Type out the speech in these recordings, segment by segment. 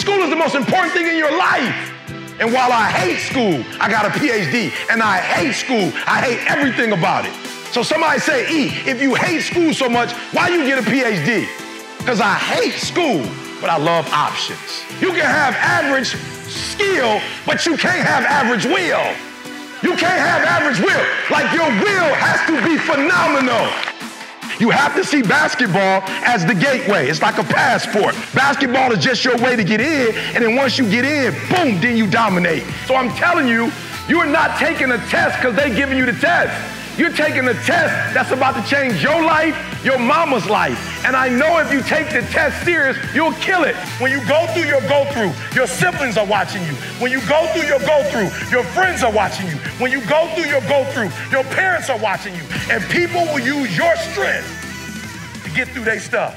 School is the most important thing in your life. And while I hate school, I got a PhD. And I hate school. I hate everything about it. So somebody say, E, if you hate school so much, why you get a PhD? Because I hate school, but I love options. You can have average skill, but you can't have average will. You can't have average will. Like your will has to be phenomenal. You have to see basketball as the gateway. It's like a passport. Basketball is just your way to get in, and then once you get in, boom, then you dominate. So I'm telling you, you're not taking a test because they're giving you the test. You're taking a test that's about to change your life, your mama's life. And I know if you take the test serious, you'll kill it. When you go through your go-through, your siblings are watching you. When you go through your go-through, your friends are watching you. When you go through your go-through, your parents are watching you. And people will use your strength to get through their stuff.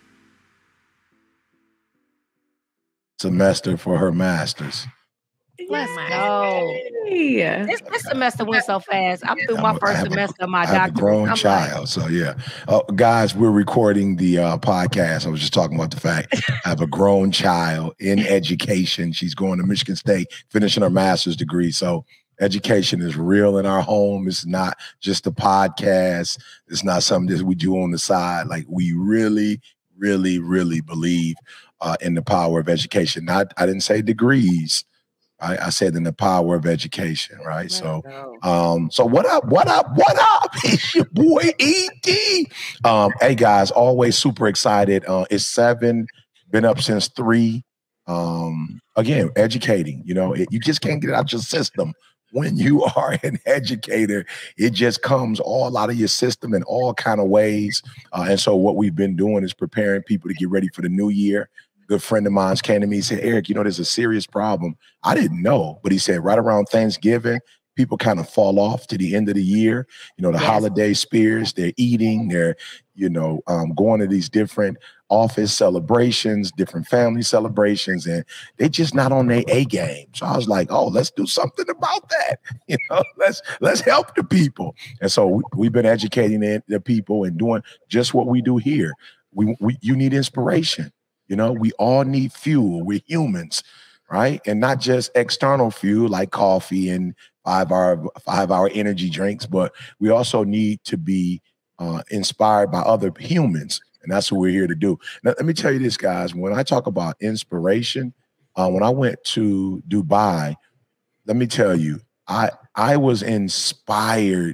Semester for her master's. Let's go. This semester went so fast. I'm through my first semester of my doctorate. I have a grown child, so yeah. Guys, we're recording the podcast. I was just talking about the fact I have a grown child in education. She's going to Michigan State, finishing her master's degree. So education is real in our home. It's not just a podcast. It's not something that we do on the side. Like we really, really, really believe in the power of education. I didn't say degrees. I said in the power of education, right? So what up? It's your boy E.D. Hey guys, always super excited. It's 7, been up since 3. Again, educating. You know, you just can't get it out your system. When you are an educator, it just comes all out of your system in all kind of ways. And so what we've been doing is preparing people to get ready for the new year. Good friend of mine came to me and said, Eric, you know, there's a serious problem. I didn't know, but he said right around Thanksgiving, people kind of fall off to the end of the year. You know, the holiday spirits, they're eating, they're, going to these different office celebrations, different family celebrations, and they just not on their A game. So I was like, oh, let's do something about that. You know, let's help the people. And so we've been educating the people and doing just what we do here. You need inspiration. You know, we all need fuel. We're humans, right? And not just external fuel like coffee and 5-hour energy drinks, but we also need to be inspired by other humans. And that's what we're here to do. Now, let me tell you this, guys. When I talk about inspiration, when I went to Dubai, let me tell you, I was inspired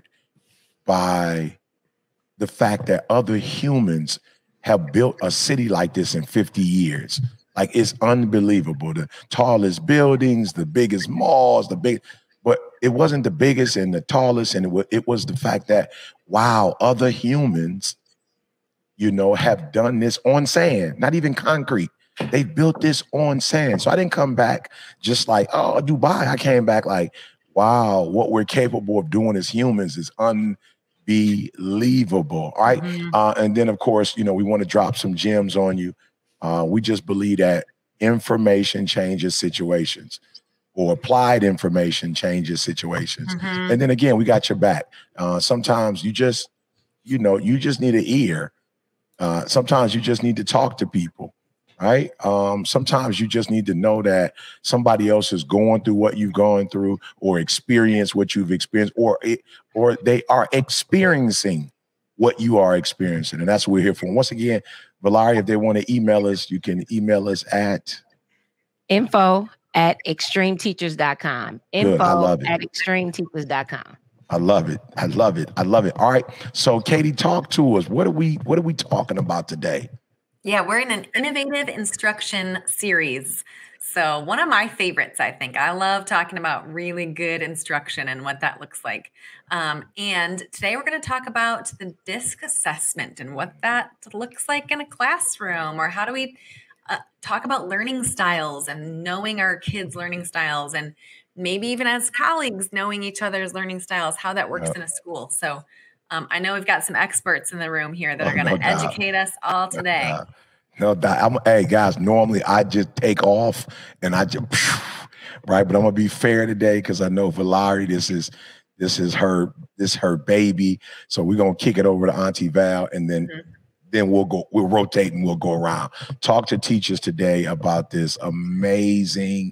by the fact that other humans have built a city like this in 50 years. Like, it's unbelievable. The tallest buildings, the biggest malls, but it wasn't the biggest and the tallest. And it was the fact that, wow, other humans, have done this on sand, not even concrete. They built this on sand. So I didn't come back just like, oh, Dubai. I came back like, wow, what we're capable of doing as humans is unbelievable, right? And then, of course, we want to drop some gems on you. We just believe that information changes situations, or applied information changes situations. And then again, we got your back. Sometimes you just need an ear. Sometimes you just need to talk to people, right? Sometimes you just need to know that somebody else is going through what you've gone through, or experience what you've experienced, or they are experiencing what you are experiencing. And that's what we're here for. And once again, Valeria, if they want to email us, you can email us at info@extremeteachers.com. Info@extremeteachers.com. I love it. I love it. I love it. All right. So Katie, talk to us. What are we talking about today? Yeah, we're in an innovative instruction series. So one of my favorites, I think. I love talking about really good instruction and what that looks like. And today we're going to talk about the DISC assessment and what that looks like in a classroom, or how do we talk about learning styles and knowing our kids' learning styles, and maybe even as colleagues, knowing each other's learning styles, how that works in a school. So I know we've got some experts in the room here that are going to educate us all today. No doubt. Hey guys, normally I just take off and I just, right. But I'm going to be fair today, because I know Valerie, this is her baby. So we're going to kick it over to Auntie Val, and then then we'll rotate and we'll go around. Talk to teachers today about this amazing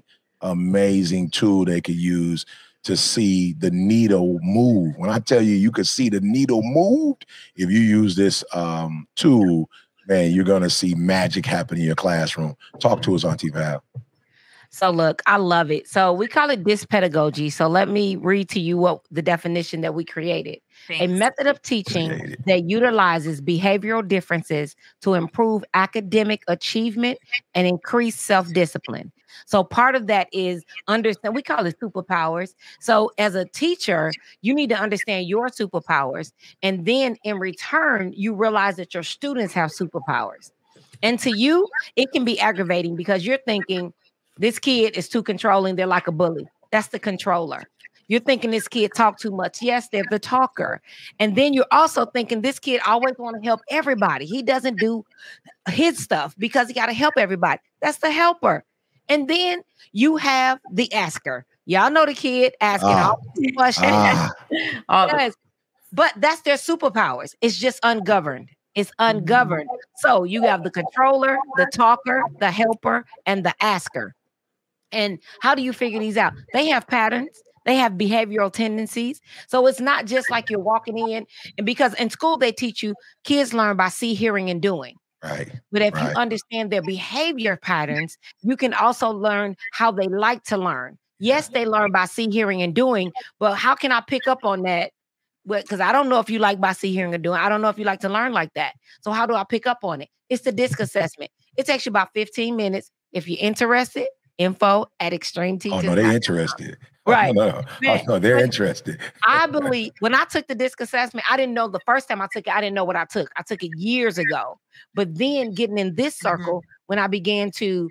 tool they could use to see the needle move. When I tell you, you could see the needle moved, if you use this tool, man, you're going to see magic happen in your classroom. Talk to us, Auntie Val. So look, I love it. So we call it pedagogy. So let me read to you what the definition that we created. Thanks. A method of teaching that utilizes behavioral differences to improve academic achievement and increase self-discipline. So part of that is understand, we call it superpowers. So as a teacher, you need to understand your superpowers. And then in return, you realize that your students have superpowers. And to you, it can be aggravating because you're thinking, this kid is too controlling. They're like a bully. That's the controller. You're thinking this kid talk too much. Yes, they're the talker. And then you're also thinking this kid always want to help everybody. He doesn't do his stuff because he got to help everybody. That's the helper. And then you have the asker. Y'all know the kid asking all the questions. Yes. But that's their superpowers. It's just ungoverned. It's ungoverned. So you have the controller, the talker, the helper, and the asker. And how do you figure these out? They have patterns. They have behavioral tendencies. So it's not just like you're walking in. And because in school, they teach you kids learn by see, hearing, and doing. Right. But if you understand their behavior patterns, you can also learn how they like to learn. Yes, they learn by see, hearing, and doing. But how can I pick up on that? Because I don't know if you like by see, hearing, and doing. I don't know if you like to learn like that. So how do I pick up on it? It's the DISC assessment. It takes you about 15 minutes. If you're interested, info@extremeteachers.com. Oh, no, they're interested. Right. No, they're interested. I believe when I took the DISC assessment, I didn't know the first time I took it, I didn't know what I took. I took it years ago. But then getting in this circle, when I became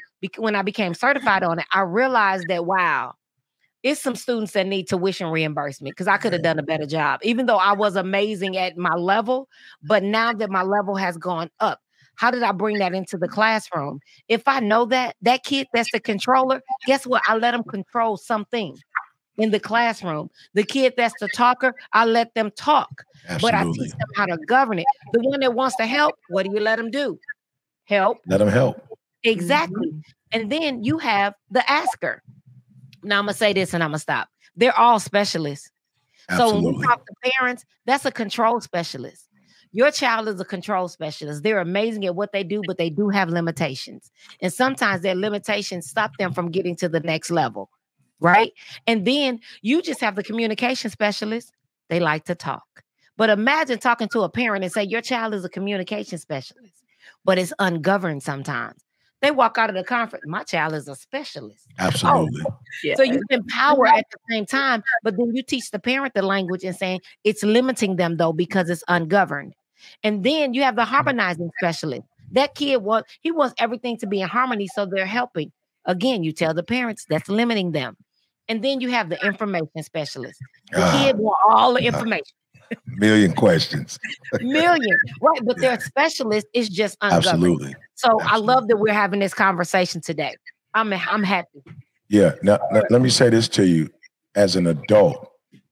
certified on it, I realized that, wow, it's some students that need tuition reimbursement because I could have done a better job, even though I was amazing at my level. But now that my level has gone up, how did I bring that into the classroom? If I know that kid that's the controller, guess what? I let them control something in the classroom. The kid that's the talker, I let them talk. Absolutely. But I teach them how to govern it. The one that wants to help, what do you let them do? Help. Let them help. Exactly. And then you have the asker. Now I'm going to say this and I'm going to stop. They're all specialists. Absolutely. So when we talk to parents, that's a control specialist. Your child is a control specialist. They're amazing at what they do, but they do have limitations. And sometimes their limitations stop them from getting to the next level, right? And then you just have the communication specialist. They like to talk. But imagine talking to a parent and say, your child is a communication specialist, but it's ungoverned sometimes. They walk out of the conference, my child is a specialist. Absolutely. Oh. Yeah. So you empower at the same time, but then you teach the parent the language and saying it's limiting them though, because it's ungoverned. And then you have the harmonizing specialist. That kid wants everything to be in harmony, so they're helping. Again, you tell the parents that's limiting them. And then you have the information specialist. The kid wants all the information. Million questions. Million, right? But their specialist is just ungoverned. Absolutely. So I love that we're having this conversation today. I'm happy. Yeah. Now, let me say this to you. As an adult,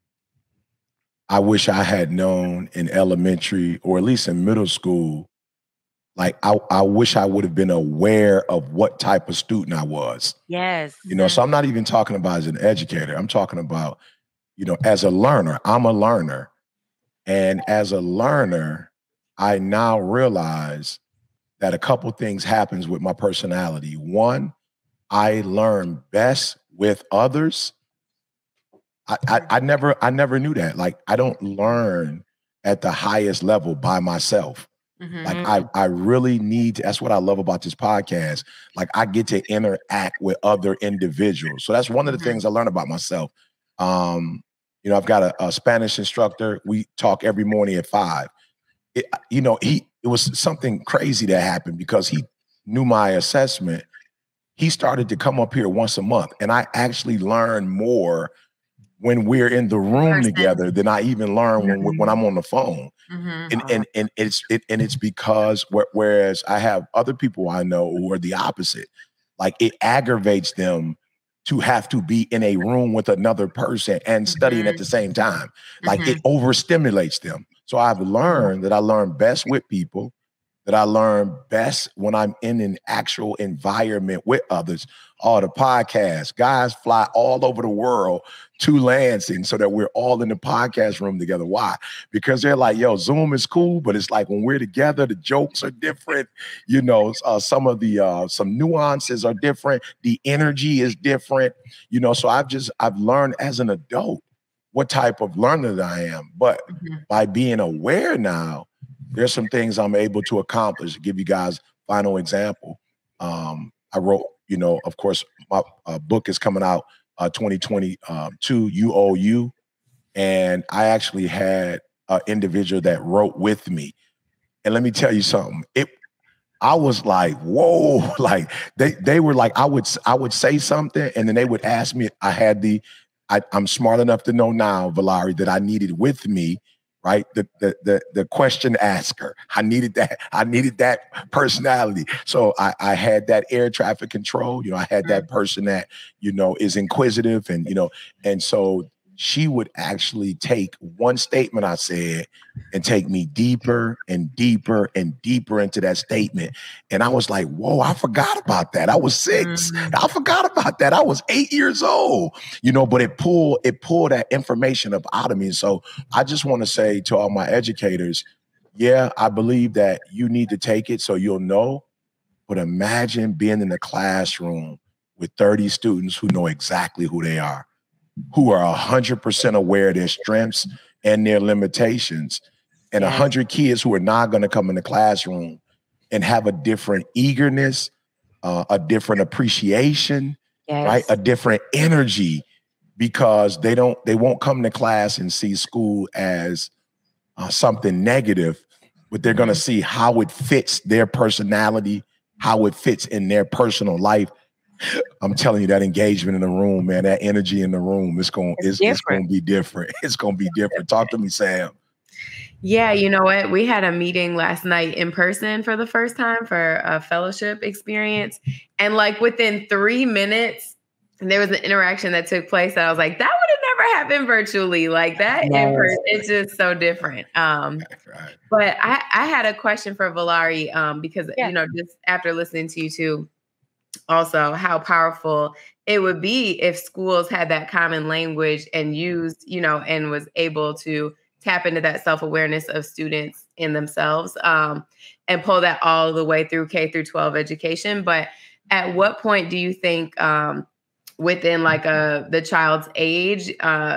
I wish I had known in elementary or at least in middle school, like I wish I would have been aware of what type of student I was. Yes. So I'm not even talking about as an educator. I'm talking about, as a learner. I'm a learner. And as a learner, I now realize that a couple things happens with my personality. One, I learn best with others. I never knew that. Like, I don't learn at the highest level by myself. Like I really need to, that's what I love about this podcast. Like, I get to interact with other individuals. So that's one of the things I learned about myself. I've got a Spanish instructor. We talk every morning at 5. It was something crazy that happened because he knew my assessment. He started to come up here once a month, and I actually learn more when we're in the room together than I even learn when I'm on the phone. And it's because whereas I have other people I know who are the opposite, like it aggravates them to have to be in a room with another person and studying at the same time. Like it overstimulates them. So I've learned that I learn best with people, that that I learn best when I'm in an actual environment with others are the podcasts. Guys fly all over the world to Lansing so that we're all in the podcast room together. Why? Because they're like, yo, Zoom is cool, but it's like when we're together, the jokes are different. You know, some of the some nuances are different. The energy is different. You know, so I've learned as an adult what type of learner that I am. But by being aware now, there's some things I'm able to accomplish. Give you guys final example. I wrote, you know, of course, my book is coming out 2022, UOU. And I actually had an individual that wrote with me. And let me tell you something. I was like, whoa, like they were like, I would say something and then they would ask me, I'm smart enough to know now, Valari, that I needed with me, right? The question asker. I needed that personality. So I had that air traffic control, you know, I had that person that, you know, is inquisitive and, you know, and so she would actually take one statement I said and take me deeper and deeper and deeper into that statement. And I was like, whoa, I forgot about that. I was 6. I forgot about that. I was 8 years old, you know, but it pulled that information up out of me. So I just want to say to all my educators, yeah, I believe that you need to take it so you'll know, but imagine being in the classroom with 30 students who know exactly who they are, who are 100% aware of their strengths and their limitations, and 100 kids who are not going to come in the classroom and have a different eagerness, a different appreciation, right? A different energy, because they won't come to class and see school as something negative, but they're going to see how it fits their personality, how it fits in their personal life. I'm telling you, that engagement in the room, man, that energy in the room, it's going to be different. It's going to be different. Talk to me, Sam. Yeah, you know what? We had a meeting last night in person for the first time for a fellowship experience. And like within 3 minutes, there was an interaction that took place that I was like, that would have never happened virtually. Like that in person, it's just so different. But I had a question for Valari, because, you know, just after listening to you too, also how powerful it would be if schools had that common language and used, you know, and was able to tap into that self-awareness of students in themselves, and pull that all the way through K through 12 education. But at what point do you think, within like the child's age,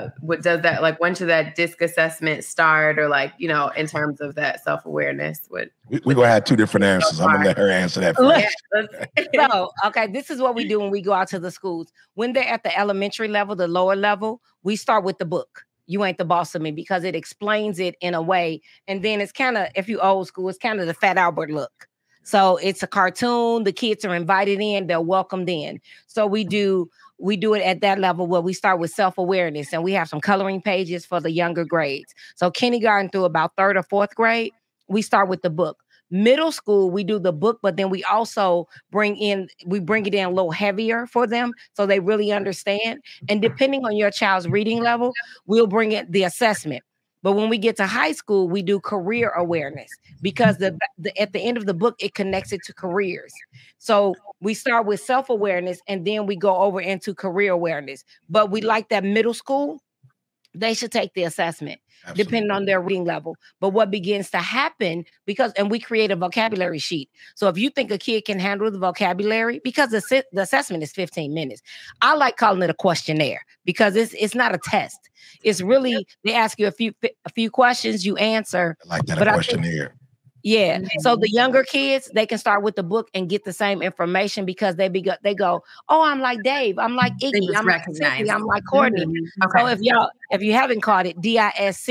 when should that DISC assessment start, or like, you know, in terms of that self-awareness? We're gonna have two different answers. I'm gonna let her answer that first. So, okay, this is what we do when we go out to the schools. When they're at the elementary level, the lower level, we start with the book. You Ain't the Boss of Me, because it explains it in a way. And then it's kind of, if you old school, it's kind of the Fat Albert look. So it's a cartoon. The kids are invited in. They're welcomed in. So we do it at that level where we start with self-awareness, and we have some coloring pages for the younger grades. So kindergarten through about 3rd or 4th grade, we start with the book. Middle school, we do the book, but then we also bring it in a little heavier for them so they really understand. And depending on your child's reading level, we'll bring in the assessment. But when we get to high school, we do career awareness, because at the end of the book, it connects it to careers. So we start with self-awareness and then we go over into career awareness. But we like that middle school, they should take the assessment. Absolutely. Depending on their reading level. But what begins to happen, and we create a vocabulary sheet. So if you think a kid can handle the vocabulary, because the assessment is 15 minutes. I like calling it a questionnaire, because it's not a test. It's really, they ask you a few questions, you answer. I like that, a questionnaire. Yeah. So the younger kids, they can start with the book and get the same information, because they go, oh, I'm like Dave, I'm like Iggy, I'm like Cindy, I'm like Courtney. Okay. So if you haven't caught it, DISC,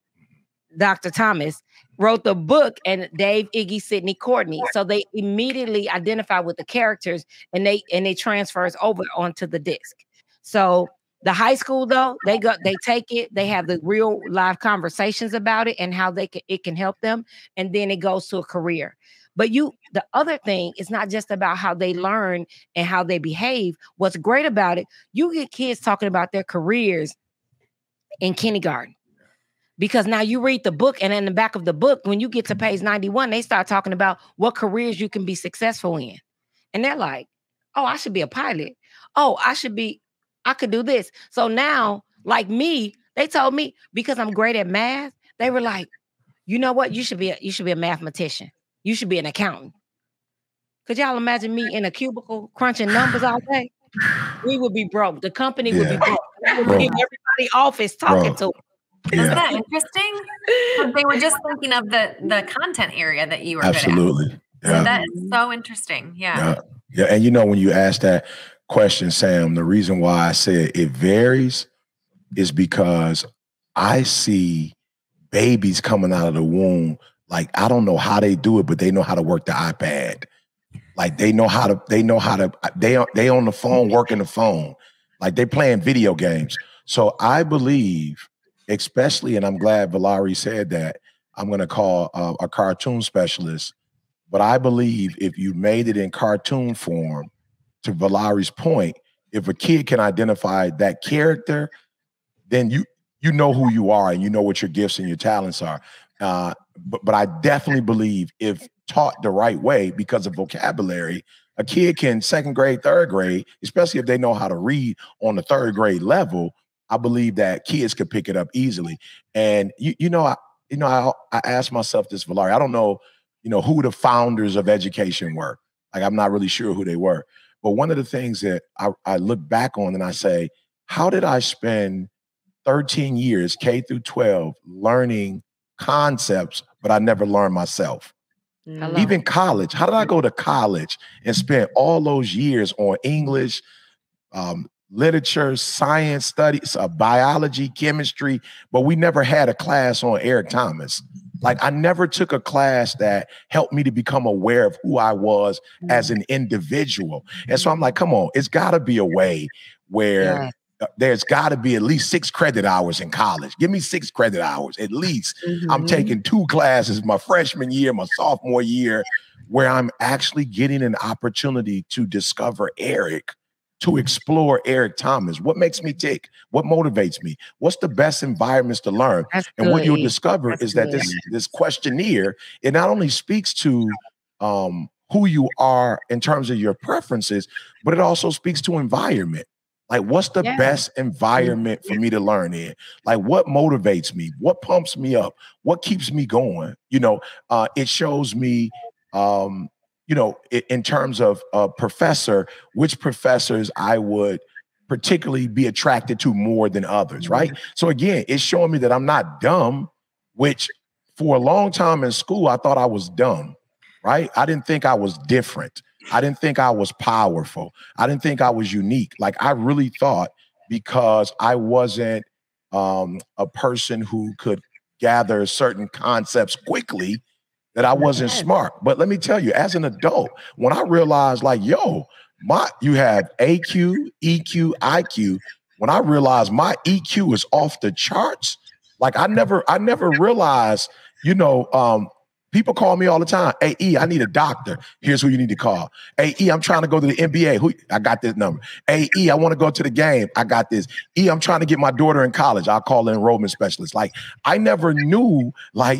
Dr. Thomas wrote the book, and Dave, Iggy, Sydney, Courtney. So they immediately identify with the characters, and they transfers over onto the disc. So the high school, though, they take it, they have the real live conversations about it and how it can help them. And then it goes to a career. But the other thing is not just about how they learn and how they behave. What's great about it, you get kids talking about their careers in kindergarten. Because now you read the book, and in the back of the book, when you get to page 91, they start talking about what careers you can be successful in. And they're like, oh, I should be a pilot. Oh, I could do this. So now, like me, they told me, because I'm great at math, they were like, you know what? You should be a mathematician. You should be an accountant. Could y'all imagine me in a cubicle crunching numbers all day? We would be broke. The company would be broke. I would be in everybody's office talking to them. Isn't that interesting? They were just thinking of the content area that you were Absolutely. good at. So that is so interesting. Yeah. And when you ask that question, Sam, the reason why I said it varies is because I see babies coming out of the womb. Like, I don't know how they do it, but they know how to work the iPad. Like, they on the phone, working the phone. Like, they playing video games. So I believe, especially, and I'm glad Valari said that, I'm going to call a cartoon specialist, but I believe if you made it in cartoon form, to Valari's point, if a kid can identify that character, then you know who you are and you know what your gifts and your talents are. But I definitely believe if taught the right way, because of vocabulary, a kid can second grade, third grade, especially if they know how to read on the third grade level. I believe that kids could pick it up easily. And I asked myself this, Valari. I don't know, who the founders of education were. Like, I'm not really sure who they were. But one of the things that I look back on and I say, how did I spend 13 years, K through 12, learning concepts, but I never learned myself? Hello. Even college. How did I go to college and spend all those years on English, literature, science studies, biology, chemistry, but we never had a class on Eric Thomas? Like, I never took a class that helped me to become aware of who I was as an individual. And so I'm like, come on, it's got to be a way where there's got to be at least 6 credit hours in college. Give me 6 credit hours at least. I'm taking 2 classes my freshman year, my sophomore year, where I'm actually getting an opportunity to discover Eric, to explore Eric Thomas. What makes me tick? What motivates me? What's the best environments to learn? And what you'll discover is that this questionnaire, it not only speaks to who you are in terms of your preferences, but it also speaks to environment. Like, what's the best environment for me to learn in? Like, what motivates me? What pumps me up? What keeps me going? It shows me, in terms of a professor, which professors I would particularly be attracted to more than others, right? So again, it's showing me that I'm not dumb, which for a long time in school, I thought I was dumb, right? I didn't think I was different. I didn't think I was powerful. I didn't think I was unique. Like, I really thought, because I wasn't a person who could gather certain concepts quickly, that I wasn't smart. But let me tell you, as an adult, when I realized, like, you have AQ, EQ, IQ. When I realized my EQ is off the charts, like, I never realized, people call me all the time. Hey, E, I need a doctor. Here's who you need to call. Hey, E, I'm trying to go to the NBA. I got this number. Hey, E, I want to go to the game. I got this. E, I'm trying to get my daughter in college. I'll call an enrollment specialist. Like, I never knew, like,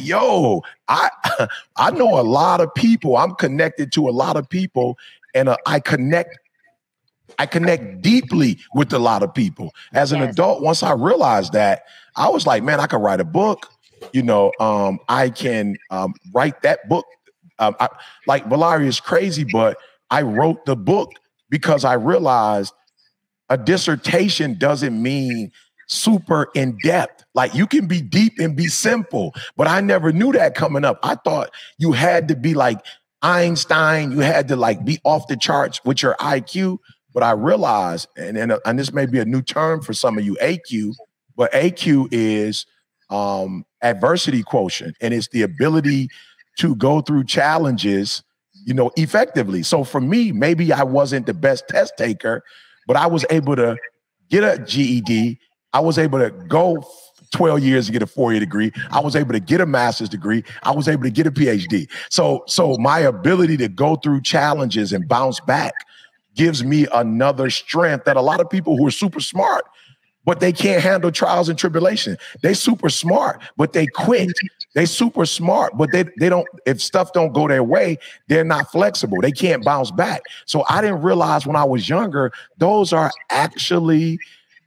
I know a lot of people. I'm connected to a lot of people, and I connect deeply with a lot of people. As an adult, once I realized that, I was like, man, I could write a book. I can write that book. Like, Valari is crazy, but I wrote the book because I realized a dissertation doesn't mean super in depth. Like, you can be deep and be simple, but I never knew that coming up. I thought you had to be like Einstein. You had to, like, be off the charts with your IQ. But I realized, and this may be a new term for some of you, AQ, but AQ is adversity quotient, and it's the ability to go through challenges, effectively. So for me, maybe I wasn't the best test taker, but I was able to get a GED. I was able to go 12 years to get a 4-year degree. I was able to get a master's degree. I was able to get a PhD. So my ability to go through challenges and bounce back gives me another strength that a lot of people who are super smart but they can't handle trials and tribulation. They super smart, but they quit. They super smart, but they don't, if stuff don't go their way, they're not flexible. They can't bounce back. So I didn't realize when I was younger, those are actually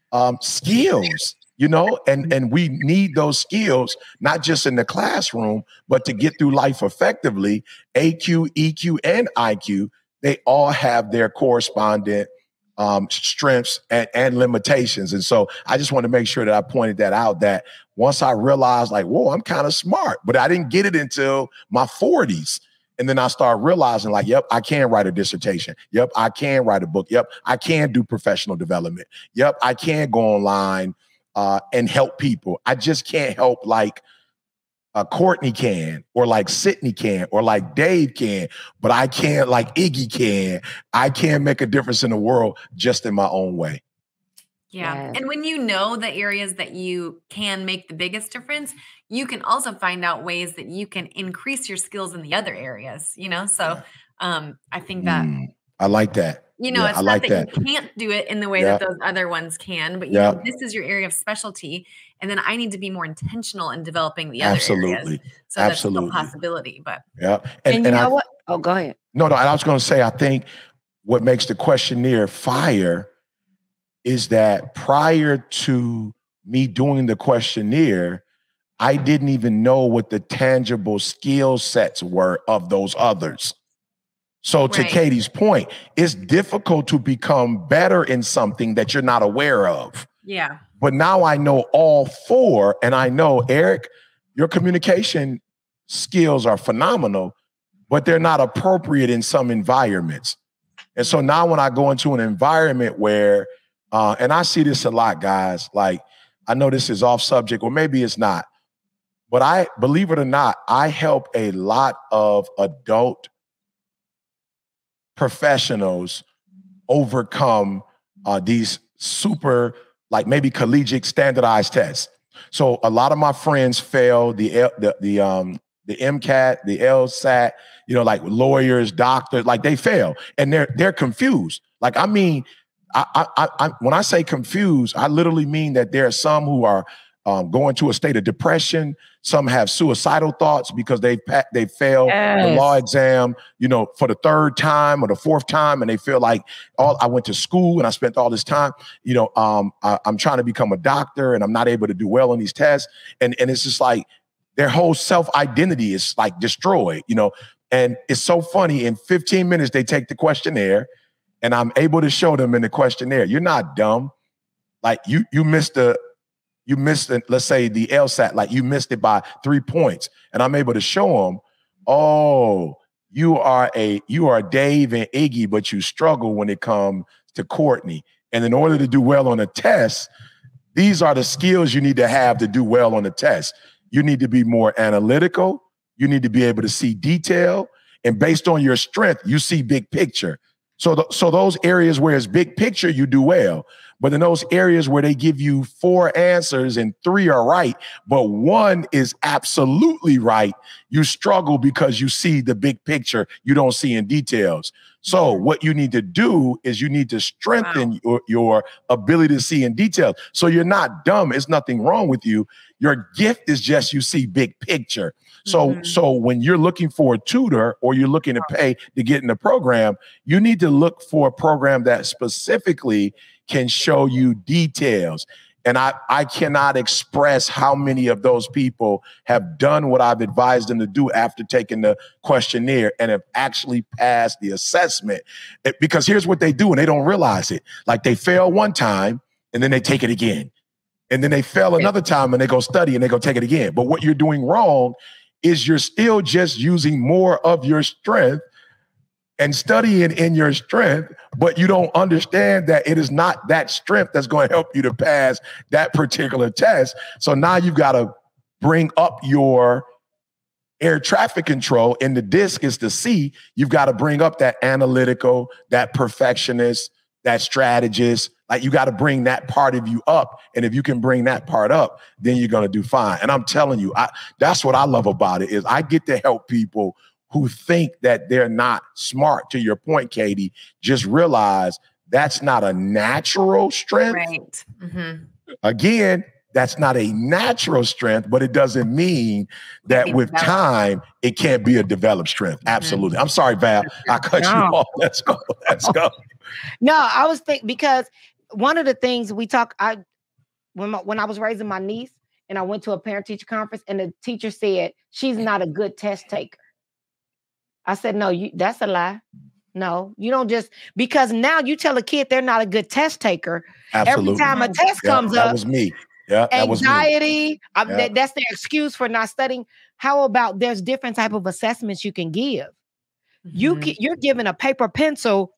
skills, you know, and we need those skills, not just in the classroom, but to get through life effectively. AQ, EQ, and IQ, they all have their correspondent strengths and limitations. And so I just want to make sure that I pointed that out, that once I realized like, whoa, I'm kind of smart, but I didn't get it until my 40s. And then I started realizing like, yep, I can write a dissertation. Yep, I can write a book. Yep, I can do professional development. Yep, I can go online and help people. I just can't help like Courtney can, or like Sydney can, or like Dave can, but I can't like Iggy can. I can't make a difference in the world just in my own way. Yeah. Yes. And when you know the areas that you can make the biggest difference, you can also find out ways that you can increase your skills in the other areas, you know? So I think that I like that. you know, Yeah, it's I not like that that. you can't do it in the way that those other ones can, but you Yeah. know, this is your area of specialty. And then I need to be more intentional in developing the other areas. Absolutely. So that's still a possibility. But Yeah. And you know what? Oh, go ahead. No, I was going to say, I think what makes the questionnaire fire is that prior to me doing the questionnaire, I didn't even know what the tangible skill sets were of those others. So to Katie's point, it's difficult to become better in something that you're not aware of. Yeah. But now I know all four, and I know, Eric, your communication skills are phenomenal, but they're not appropriate in some environments. And so now when I go into an environment where, and I see this a lot, guys, like, I know this is off subject, or maybe it's not, but I, believe it or not, I help a lot of adult professionals overcome these super, like maybe collegiate standardized tests. So a lot of my friends fail the MCAT, the LSAT, you know, like lawyers, doctors, like they fail, and they're confused. Like, I mean, I when I say confused, I literally mean that there are some who are going to a state of depression. Some have suicidal thoughts because they failed the law exam, you know, for the third time or the fourth time, and they feel like, I went to school and I spent all this time, you know, I'm trying to become a doctor and I'm not able to do well on these tests, and it's just like their whole self-identity is like destroyed, you know. And it's so funny. In 15 minutes, they take the questionnaire, and I'm able to show them in the questionnaire, you're not dumb. Like you missed it, let's say the LSAT, like you missed it by 3 points. And I'm able to show them, oh, you are Dave and Iggy, but you struggle when it comes to Courtney. And in order to do well on a test, these are the skills you need to have to do well on the test. You need to be more analytical. You need to be able to see detail. And based on your strength, you see big picture. So those areas where it's big picture, you do well. But in those areas where they give you 4 answers and 3 are right, but 1 is absolutely right, you struggle because you see the big picture, you don't see in details. So what you need to do is you need to strengthen your ability to see in detail. So you're not dumb. It's nothing wrong with you. Your gift is just you see big picture. So when you're looking for a tutor or you're looking to pay to get in the program, you need to look for a program that specifically can show you details. And I cannot express how many of those people have done what I've advised them to do after taking the questionnaire and have actually passed the assessment. Because here's what they do, and they don't realize it. Like, they fail one time and then they take it again. And then they fail another time and they go study and they go take it again. But what you're doing wrong is you're still just using more of your strength and studying in your strength, but you don't understand that it is not that strength that's going to help you to pass that particular test. So now you've got to bring up your air traffic control, and the disc is the C. You've got to bring up that analytical, that perfectionist, that strategist. Like, you got to bring that part of you up. And if you can bring that part up, then you're going to do fine. And I'm telling you, that's what I love about it, is I get to help people who think that they're not smart. To your point, Katie, just realize that's not a natural strength. Right. Mm-hmm. Again, that's not a natural strength, but it doesn't mean that with time, it can't be a developed strength. Absolutely. I'm sorry, Val. I cut you off. Let's go. Let's go. No, I was thinking because one of the things we talk, when I was raising my niece and I went to a parent-teacher conference and the teacher said, she's not a good test taker. I said, no, that's a lie. No, you don't just, because now you tell a kid they're not a good test taker. Absolutely. Every time a test comes up. That was me. Yeah, that anxiety, was me. That's their excuse for not studying. How about there's different type of assessments you can give? You're given a paper pencil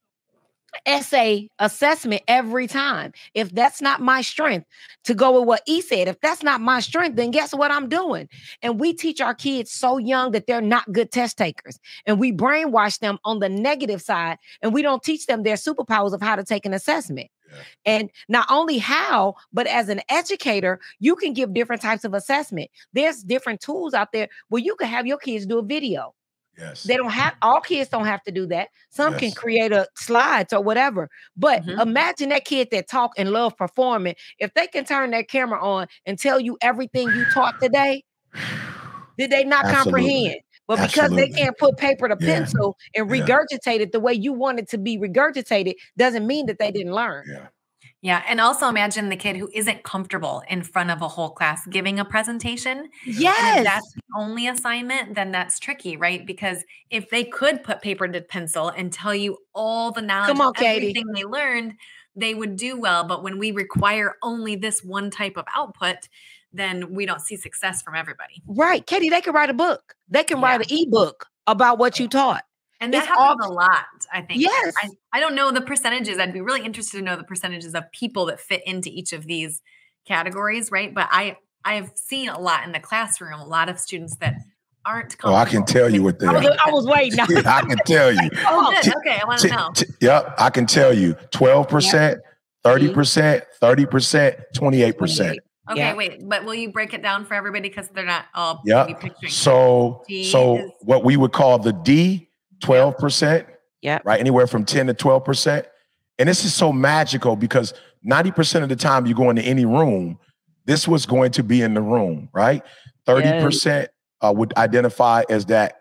essay assessment every time. If that's not my strength, to go with what E said, if that's not my strength, then guess what I'm doing? And we teach our kids so young that they're not good test takers. And we brainwash them on the negative side. And we don't teach them their superpowers of how to take an assessment. And not only how, but as an educator, you can give different types of assessment. There's different tools out there where you can have your kids do a video. Yes. They don't have, all kids don't have to do that. Some can create a slides or whatever. But imagine that kid that talk and love performing. If they can turn their camera on and tell you everything you taught today, did they not comprehend? But because they can't put paper to pencil and regurgitate it the way you want it to be regurgitated, doesn't mean that they didn't learn. Yeah. And also imagine the kid who isn't comfortable in front of a whole class giving a presentation. Yes. And if that's the only assignment, then that's tricky, right? Because if they could put paper to pencil and tell you all the knowledge, everything they learned, they would do well. But when we require only this one type of output, then we don't see success from everybody. Right. Katie, they can write a book. They can write an ebook about what you taught. And that happens a lot, I think. Yes. I don't know the percentages. I'd be really interested to know the percentages of people that fit into each of these categories, right? But I've seen a lot in the classroom, a lot of students that aren't comfortable. Oh, I can tell you what they are. I was waiting. I can tell you. Oh, good. Okay, I want to know. Yep, I can tell you. 12%, 30%, 30%, 28%. Okay, wait, but will you break it down for everybody because they're not all picturing? So what we would call the D, 12%, right? Anywhere from 10 to 12%. And this is so magical because 90% of the time you go into any room, this was going to be in the room, right? 30% would identify as that,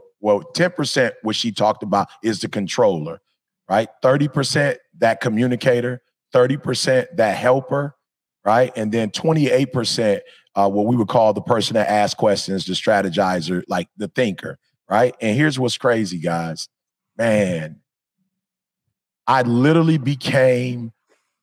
10%, what she talked about is the controller, right? 30%, that communicator, 30%, that helper, right? And then 28%, what we would call the person that asks questions, the strategizer, like the thinker, right? And here's what's crazy, guys. Man, I literally became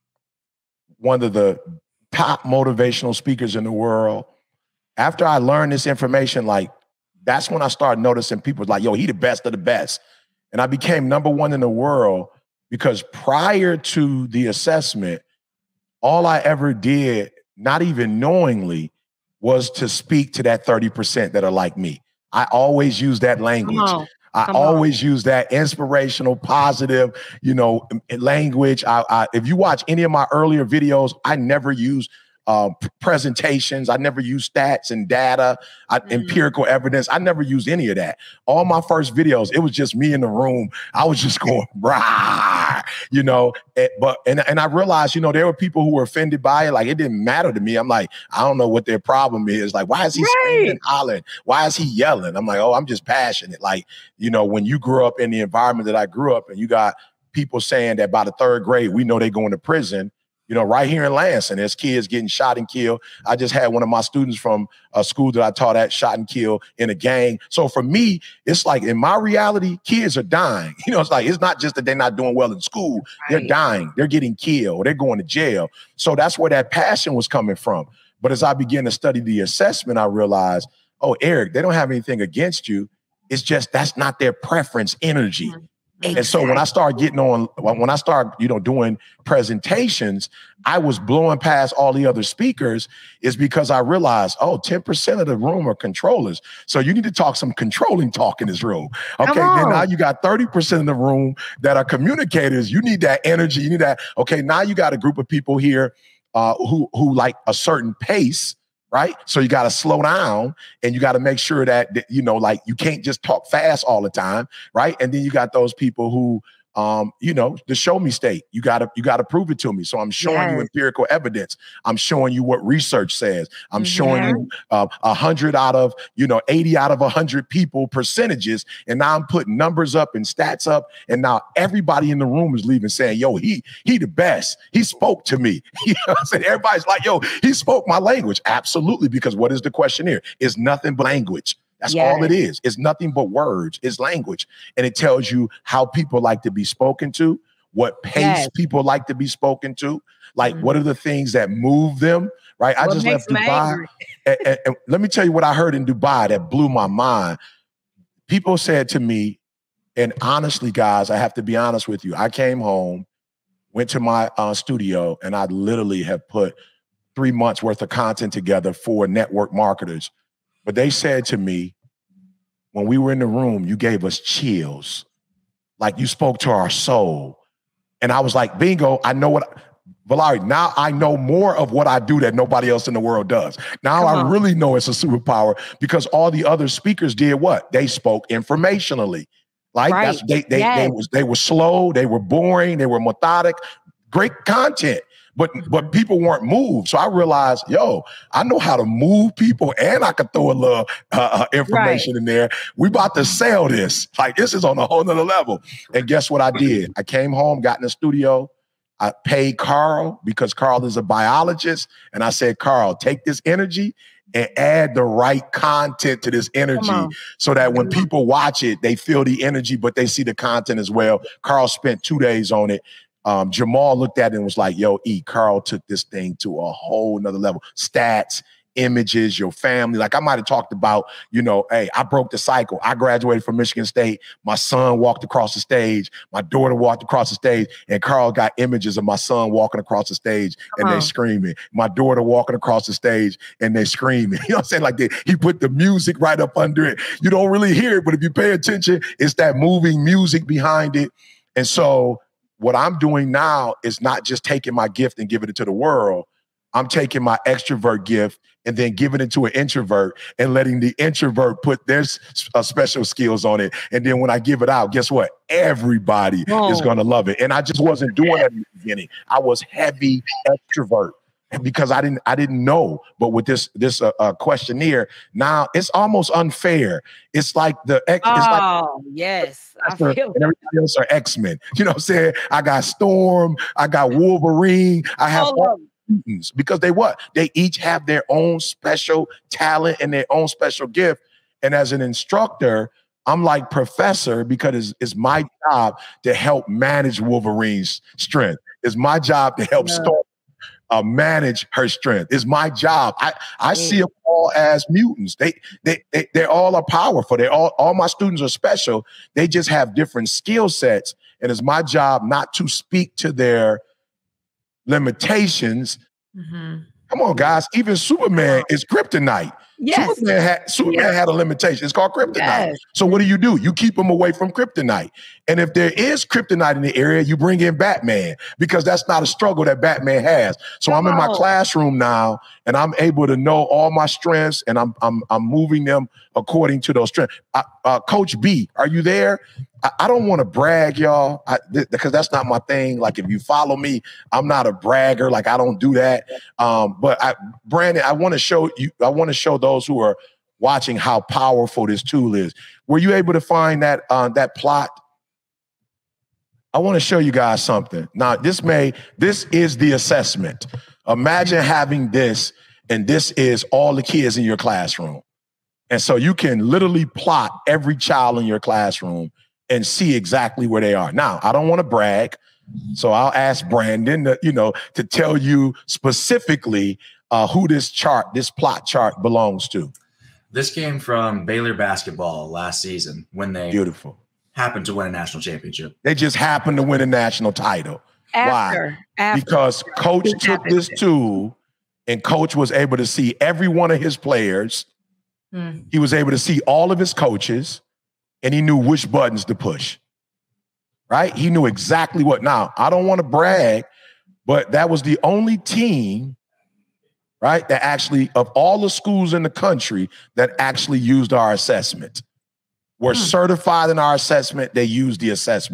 one of the top motivational speakers in the world. After I learned this information, like, that's when I started noticing people like, yo, he the best of the best. And I became #1 in the world because prior to the assessment, all I ever did, not even knowingly, was to speak to that 30% that are like me. I always use that language. I always use that inspirational, positive, language. If you watch any of my earlier videos, I never use presentations. I never use stats and data, empirical evidence. I never used any of that. All my first videos, it was just me in the room. I was just going, rah, and I realized, there were people who were offended by it. Like, it didn't matter to me. I'm like, I don't know what their problem is. Like, why is he screaming and hollering? Why is he yelling? I'm like, oh, I'm just passionate. Like, when you grew up in the environment that I grew up in, you got people saying that by the 3rd grade, we know they're going to prison. Right here in Lansing, there's kids getting shot and killed. I just had one of my students from a school that I taught at shot and killed in a gang. So for me, it's like in my reality, kids are dying. It's like, it's not just that they're not doing well in school. They're dying. They're getting killed. They're going to jail. So that's where that passion was coming from. But as I began to study the assessment, I realized, oh, Eric, they don't have anything against you. It's just that's not their preference energy. And so when I started doing presentations, I was blowing past all the other speakers is because I realized, 10% of the room are controllers. So you need to talk some controlling talk in this room. Okay, then now you got 30% of the room that are communicators. You need that energy. You need that. Okay, now you got a group of people here who like a certain pace. Right. So you got to slow down and you got to make sure that, you can't just talk fast all the time. Right. And then you got those people who the show me state. You gotta prove it to me. So I'm showing you empirical evidence. I'm showing you what research says. I'm showing you 100 out of 80 out of 100 people percentages, and now I'm putting numbers up and stats up, and now everybody in the room is leaving saying, "Yo, he the best. He spoke to me." You know what I'm saying? Everybody's like, "Yo, he spoke my language." Absolutely, because what is the questionnaire? It's nothing but language. That's all it is. It's nothing but words. It's language. And it tells you how people like to be spoken to, what pace people like to be spoken to, like what are the things that move them, right? I just left Dubai. And let me tell you what I heard in Dubai that blew my mind. People said to me, and honestly, guys, I have to be honest with you. I came home, went to my studio, and I literally have put 3 months worth of content together for network marketers. But they said to me, when we were in the room, you gave us chills. Like you spoke to our soul. And I was like, bingo, I know Valerie, now I know more of what I do that nobody else in the world does. Now I really know it's a superpower because all the other speakers did what? They spoke informationally. Like they were slow, they were boring, they were methodic, great content. But people weren't moved. So I realized, I know how to move people and I could throw a little information in there. We about to sell this. Like this is on a whole nother level. And guess what I did? I came home, got in the studio. I paid Carl because Carl is a biologist. And I said, Carl, take this energy and add the right content to this energy so that when people watch it, they feel the energy, but they see the content as well. Carl spent 2 days on it. Jamal looked at it and was like, Carl took this thing to a whole nother level. Stats, images, your family. Like I might have talked about, hey, I broke the cycle. I graduated from Michigan State. My son walked across the stage. My daughter walked across the stage. And Carl got images of my son walking across the stage and they screaming. My daughter walking across the stage and they screaming. You know what I'm saying? Like he put the music right up under it. You don't really hear it, but if you pay attention, it's that moving music behind it. And so what I'm doing now is not just taking my gift and giving it to the world. I'm taking my extrovert gift and then giving it to an introvert and letting the introvert put their special skills on it. And then when I give it out, guess what? Everybody is going to love it. And I just wasn't doing that in the beginning. I was heavy extrovert because I didn't know. But with this questionnaire, now it's almost unfair. It's like yes. And everybody else are X-Men. You know what I'm saying? I got Storm, I got Wolverine, I have all mutants because they each have their own special talent and their own special gift. And as an instructor, I'm like professor because it's my job to help manage Wolverine's strength. It's my job to help Storm manage her strength. It's my job. I see them all as mutants. They all are powerful. All my students are special. They just have different skill sets. And it's my job not to speak to their limitations. Come on, guys. Even Superman is kryptonite. Yes. Superman had a limitation. It's called kryptonite. Yes. So what do? You keep them away from kryptonite. And if there is kryptonite in the area, you bring in Batman because that's not a struggle that Batman has. So I'm in my classroom now and I'm able to know all my strengths and I'm moving them according to those strengths. Coach B, are you there? I don't want to brag, y'all, because that's not my thing. Like, if you follow me, I'm not a bragger. Like, I don't do that. But Brandon, I want to show those who are watching how powerful this tool is. Were you able to find that plot? I want to show you guys something. Now, this is the assessment. Imagine having this, and this is all the kids in your classroom. And so you can literally plot every child in your classroom and see exactly where they are. Now, I don't want to brag, so I'll ask Brandon to tell you specifically who this plot chart belongs to. This came from Baylor basketball last season when they happened to win a national championship. They just happened to win a national title. Why? Because Coach took this tool and Coach was able to see every one of his players. He was able to see all of his coaches. And he knew which buttons to push, right? He knew exactly what. Now, I don't want to brag, but that was the only team, right, that actually, of all the schools in the country, that actually used our assessment. Were certified in our assessment, they used the assessment.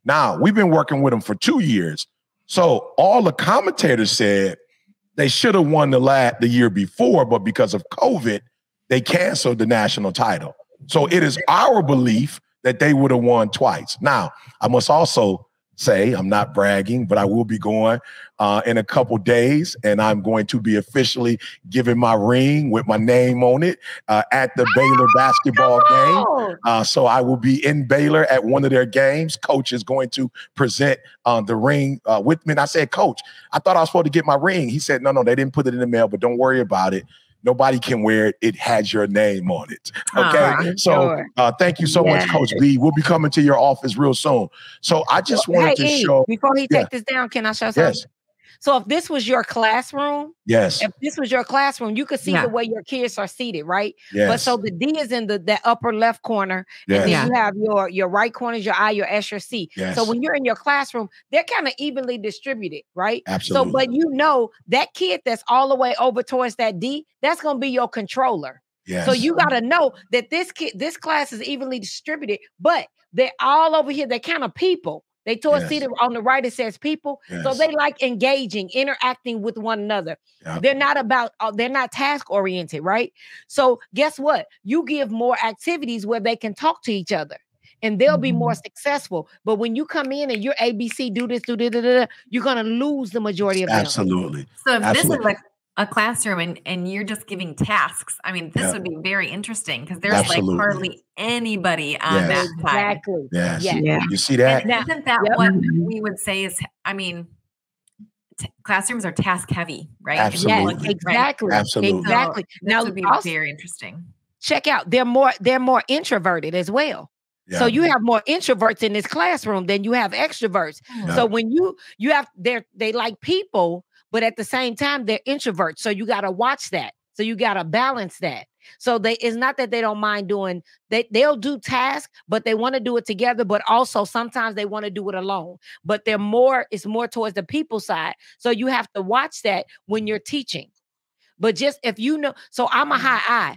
Now, we've been working with them for 2 years. So all the commentators said they should have won the year before, but because of COVID, they canceled the national title. So it is our belief that they would have won twice. Now, I must also say, I'm not bragging, but I will be going in a couple days, and I'm going to be officially giving my ring with my name on it at the Baylor basketball game. So I will be in Baylor at one of their games. Coach is going to present the ring with me. And I said, Coach, I thought I was supposed to get my ring. He said, no, they didn't put it in the mail, but don't worry about it. Nobody can wear it. It has your name on it. Okay. So thank you so much, Coach B. We'll be coming to your office real soon. So I just wanted to show. Before he take this down, can I show something? Yes. So if this was your classroom, yes. If this was your classroom, you could see the way your kids are seated, right? Yes. But so the D is in the upper left corner, and then you have your right corner is your I, your S, your C. Yes. So when you're in your classroom, they're kind of evenly distributed, right? Absolutely. So, but you know that kid that's all the way over towards that D, that's going to be your controller. Yes. So you got to know that this class is evenly distributed, but they're all over here. They're kind of people. They seated on the right, it says people. Yes. So they like engaging, interacting with one another. Yep. They're not task oriented, right? So guess what? You give more activities where they can talk to each other and they'll be more successful. But when you come in and you're ABC, do this, you're going to lose the majority of them. Absolutely. So if this is like a classroom and you're just giving tasks, I mean, this would be very interesting because there's like hardly anybody on that side. Exactly. Yes. Yeah. You see that? And isn't that what we would say is, I mean, classrooms are task heavy, right? Absolutely. Yes, exactly. Absolutely. Exactly. So now, this would be very interesting. Check out, they're more introverted as well. Yeah. So you have more introverts in this classroom than you have extroverts. Yeah. So when you have, they like people, but at the same time, they're introverts. So you got to watch that. So you got to balance that. So it's not that they don't mind doing, they'll do tasks, but they want to do it together. But also sometimes they want to do it alone. But it's more towards the people side. So you have to watch that when you're teaching. But just if you know, so I'm a high I.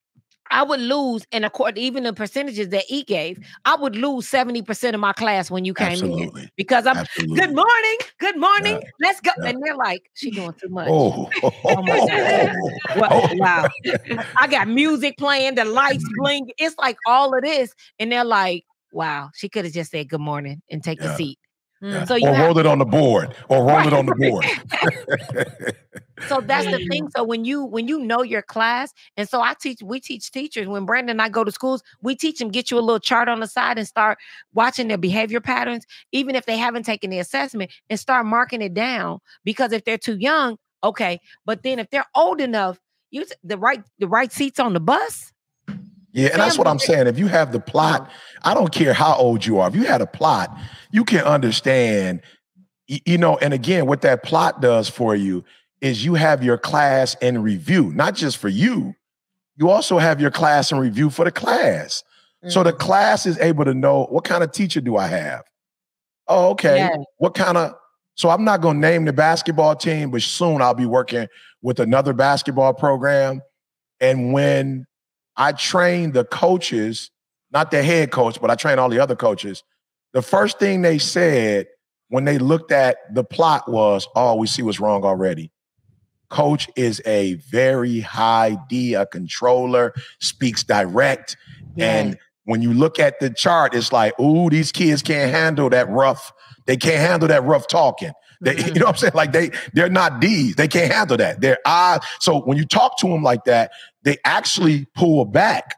I would lose, and according even the percentages that he gave, I would lose 70% of my class when you came in because I'm good morning, let's go, and they're like, she doing too much. Oh my God. Wow! I got music playing, the lights blink. It's like all of this, and they're like, wow, she could have just said good morning and take a seat. Yeah. So roll it on the board, So that's the thing. So when you know your class, and so we teach teachers, when Brandon and I go to schools, we teach them, get you a little chart on the side and start watching their behavior patterns, even if they haven't taken the assessment, and start marking it down. Because if they're too young, okay. But then if they're old enough, use the right seats on the bus. Yeah, and that's what I'm saying. If you have the plot, I don't care how old you are. If you had a plot, you can understand, and again, what that plot does for you is you have your class in review, not just for you. You also have your class in review for the class. Mm-hmm. So the class is able to know, what kind of teacher do I have? Oh, okay. Yeah. So I'm not going to name the basketball team, but soon I'll be working with another basketball program. And when I train the coaches, not the head coach, but I train all the other coaches, the first thing they said when they looked at the plot was, oh, we see what's wrong already. Coach is a very high D, a controller, speaks direct. Yeah. And when you look at the chart, it's like, ooh, these kids can't handle that rough. They can't handle that rough talking. They, you know what I'm saying? Like they're not D's. They can't handle that. They're I. So when you talk to them like that, they actually pull back.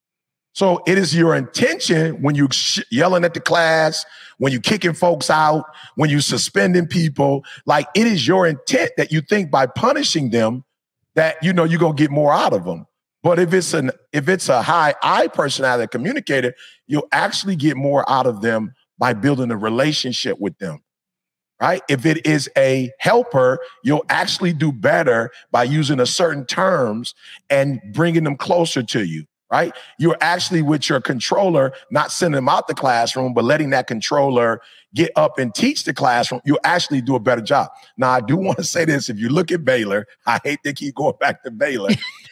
So it is your intention when you yelling at the class, when you kicking folks out, when you suspending people, like it is your intent that you think by punishing them that, you're going to get more out of them. But if it's a high I personality communicator, you'll actually get more out of them by building a relationship with them. Right? If it is a helper, you'll actually do better by using a certain terms and bringing them closer to you. Right? You're actually with your controller, not sending them out the classroom, but letting that controller get up and teach the classroom. You'll actually do a better job. Now, I do want to say this. If you look at Baylor, I hate to keep going back to Baylor,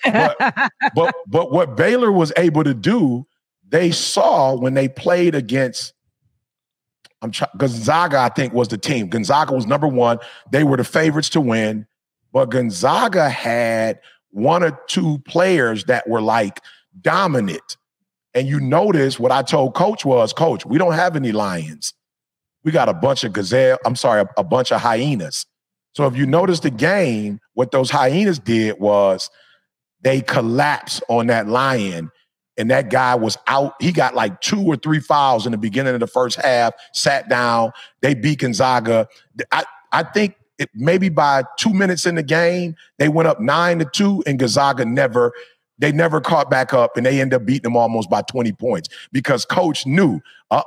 but what Baylor was able to do, they saw when they played against, Gonzaga, I think, was the team. Gonzaga was number one. They were the favorites to win. But Gonzaga had one or two players that were like dominant. And you notice what I told Coach was, Coach, we don't have any lions. We got a bunch of a bunch of hyenas. So if you notice the game, what those hyenas did was they collapsed on that lion, and that guy was out. He got like 2 or 3 fouls in the beginning of the first half, sat down. They beat Gonzaga. I think maybe by 2 minutes in the game, they went up 9-2, and Gonzaga never caught back up, and they ended up beating them almost by 20 points because Coach knew,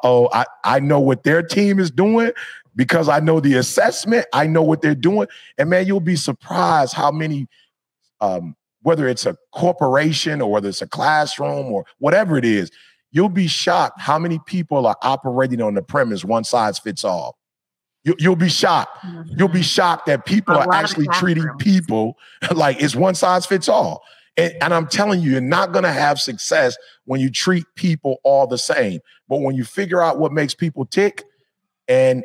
I know what their team is doing because I know the assessment. I know what they're doing. And, man, you'll be surprised how many whether it's a corporation or whether it's a classroom or whatever it is, you'll be shocked how many people are operating on the premise one size fits all. You'll be shocked. Mm-hmm. You'll be shocked that people are actually treating people like it's one size fits all. And I'm telling you, you're not going to have success when you treat people all the same. But when you figure out what makes people tick and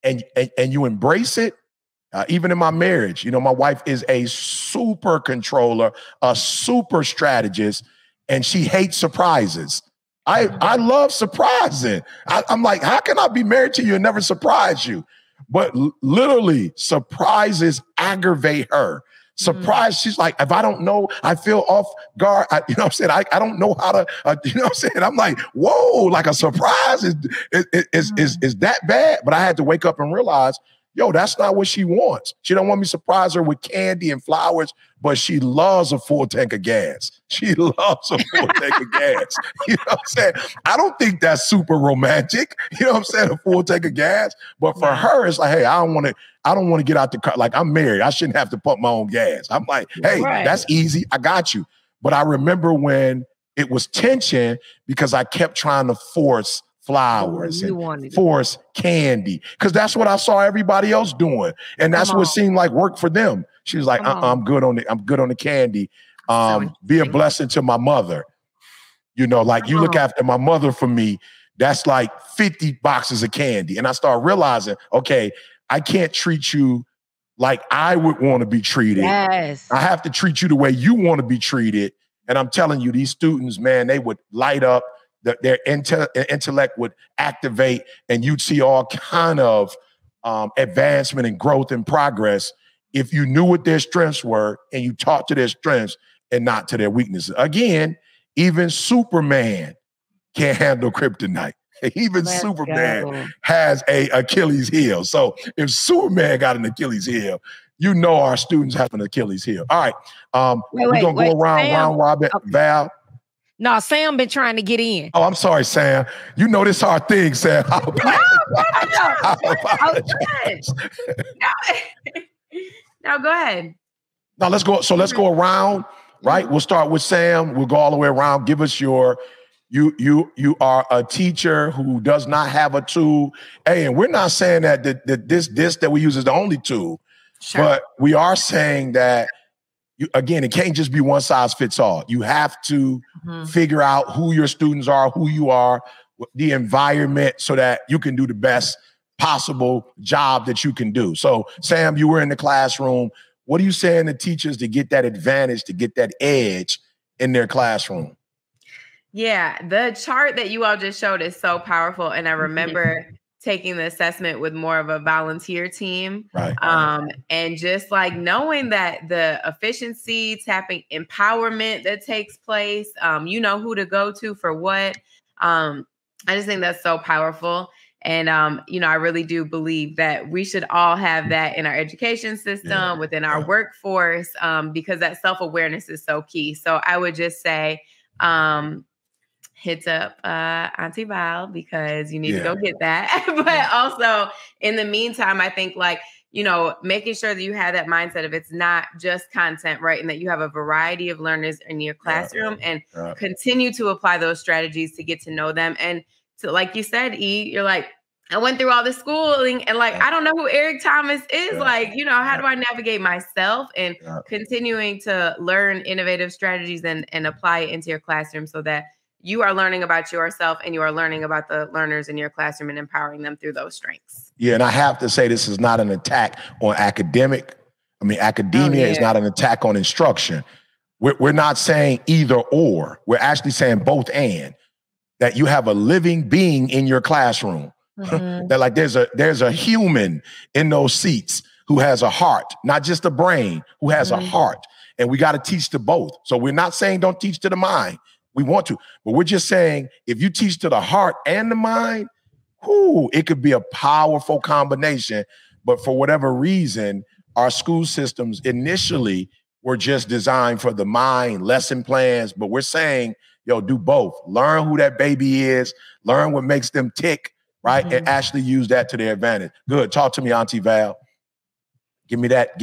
you embrace it, even in my marriage, you know, my wife is a super controller, a super strategist, and she hates surprises. I love surprising. I'm like, how can I be married to you and never surprise you? But literally, surprises aggravate her. Surprise, she's like, if I don't know, I feel off guard. You know what I'm saying? I don't know how to, you know what I'm saying? I'm like, whoa, like a surprise is that bad? But I had to wake up and realize, yo, that's not what she wants. She don't want me to surprise her with candy and flowers, but she loves a full tank of gas. She loves a full tank of gas. You know what I'm saying? I don't think that's super romantic. You know what I'm saying? A full tank of gas. But for her, it's like, hey, I don't want to get out the car. Like, I'm married. I shouldn't have to pump my own gas. I'm like, hey, that's easy. I got you. But I remember when it was tension because I kept trying to force flowers and force candy because that's what I saw everybody else doing, and that's what seemed like work for them. She was like, I'm good on the candy. Be a blessing to my mother. You know, like you look after my mother for me. That's like 50 boxes of candy, and I start realizing, okay, I can't treat you like I would want to be treated. Yes, I have to treat you the way you want to be treated. And I'm telling you, these students, man, they would light up. Their intellect would activate, and you'd see all kind of advancement and growth and progress if you knew what their strengths were and you taught to their strengths and not to their weaknesses. Again, even Superman can't handle kryptonite. Even Superman has a Achilles heel. So if Superman got an Achilles heel, you know our students have an Achilles heel. All right, we're going to go round robin. Val. No, Sam been trying to get in. Oh, I'm sorry, Sam. You know this our thing, Sam. I apologize. No, go ahead. Now let's go. So let's go around, right? We'll start with Sam. We'll go all the way around. Give us your, you are a teacher who does not have a tool. Hey, and we're not saying that this that we use is the only tool, but we are saying that again, it can't just be one size fits all. You have to figure out who your students are, who you are, the environment, so that you can do the best possible job that you can do. So, Sam, you were in the classroom. What are you saying to teachers to get that advantage, to get that edge in their classroom? Yeah, the chart that you all just showed is so powerful. And I remember taking the assessment with more of a volunteer team. Right. And just like knowing that the efficiency, tapping empowerment that takes place, you know who to go to for what. I just think that's so powerful. And, you know, I really do believe that we should all have that in our education system, within our workforce, because that self-awareness is so key. So I would just say, hit up Auntie Val because you need to go get that. But also in the meantime, I think like, you know, making sure that you have that mindset of it's not just content, right? And that you have a variety of learners in your classroom and continue to apply those strategies to get to know them. And to, like you said, E, you're like, I went through all the schooling and like, I don't know who Eric Thomas is. Like, you know, how do I navigate myself and continuing to learn innovative strategies and apply it into your classroom so that you are learning about yourself and you are learning about the learners in your classroom and empowering them through those strengths. Yeah, and I have to say this is not an attack on academia is not an attack on instruction. We're not saying either or. We're actually saying both and. That you have a living being in your classroom. That like there's a human in those seats who has a heart, not just a brain, who has a heart. And we got to teach to both. So we're not saying don't teach to the mind. We want to, but we're just saying if you teach to the heart and the mind, it could be a powerful combination. But for whatever reason, our school systems initially were just designed for the mind, lesson plans, but we're saying, yo, do both. Learn who that baby is, learn what makes them tick, right? And actually use that to their advantage. Good. Talk to me, Auntie Val. Give me that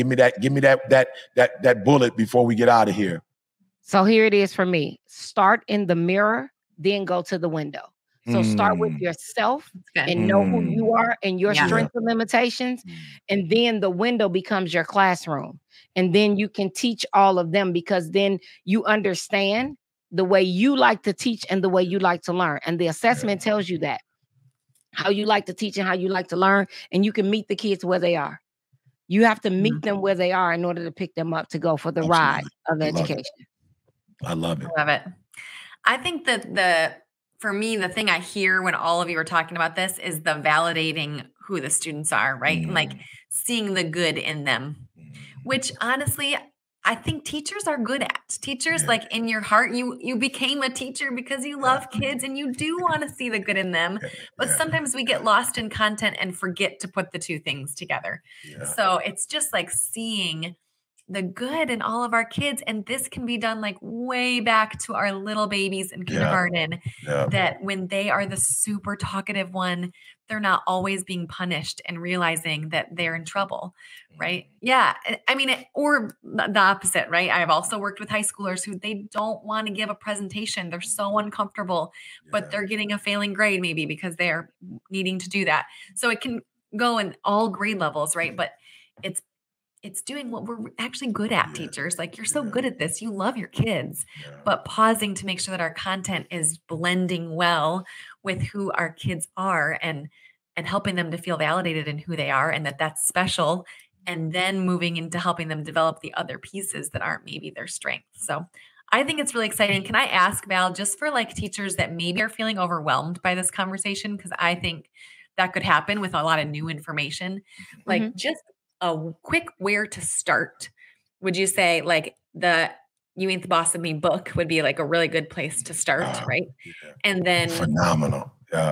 bullet before we get out of here. So here it is for me. Start in the mirror, then go to the window. So start with yourself and know who you are and your strengths and limitations. And then the window becomes your classroom. And then you can teach all of them because then you understand the way you like to teach and the way you like to learn. And the assessment tells you that, how you like to teach and how you like to learn. And you can meet the kids where they are. You have to meet them where they are in order to pick them up to go for the ride of education. I love it. I love it. I think that for me, the thing I hear when all of you are talking about this is the validating who the students are, right? And like seeing the good in them, which honestly, I think teachers are good at. Teachers, like in your heart, you became a teacher because you love kids and you do want to see the good in them. But sometimes we get lost in content and forget to put the two things together. So it's just like seeing the good in all of our kids. And this can be done like way back to our little babies in kindergarten, that when they are the super talkative one, they're not always being punished and realizing that they're in trouble, right? Yeah. I mean, or the opposite, right? I've also worked with high schoolers who they don't want to give a presentation. They're so uncomfortable, but they're getting a failing grade maybe because they're needing to do that. So it can go in all grade levels, right? But it's doing what we're actually good at, teachers. Like, you're so good at this. You love your kids, but pausing to make sure that our content is blending well with who our kids are and helping them to feel validated in who they are and that that's special. And then moving into helping them develop the other pieces that aren't maybe their strengths. So I think it's really exciting. Can I ask, Val, just for like teachers that maybe are feeling overwhelmed by this conversation? Because I think that could happen with a lot of new information, like just a quick where to start. Would you say like the You Ain't the Boss of Me book would be like a really good place to start, right? And then phenomenal.